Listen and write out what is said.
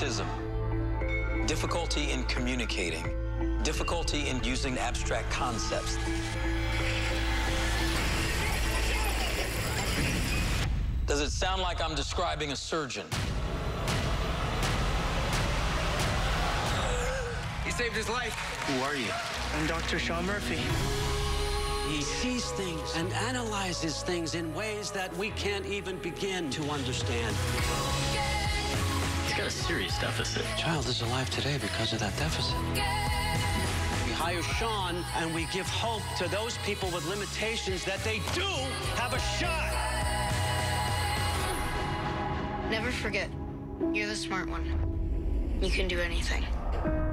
autism, difficulty in communicating, difficulty in using abstract concepts. Does it sound like I'm describing a surgeon? He saved his life. Who are you? I'm Dr. Sean Murphy. He sees things and analyzes things in ways that we can't even begin to understand. He's got a serious deficit. Child is alive today because of that deficit. We hire Sean and we give hope to those people with limitations that they do have a shot. Never forget, you're the smart one. You can do anything.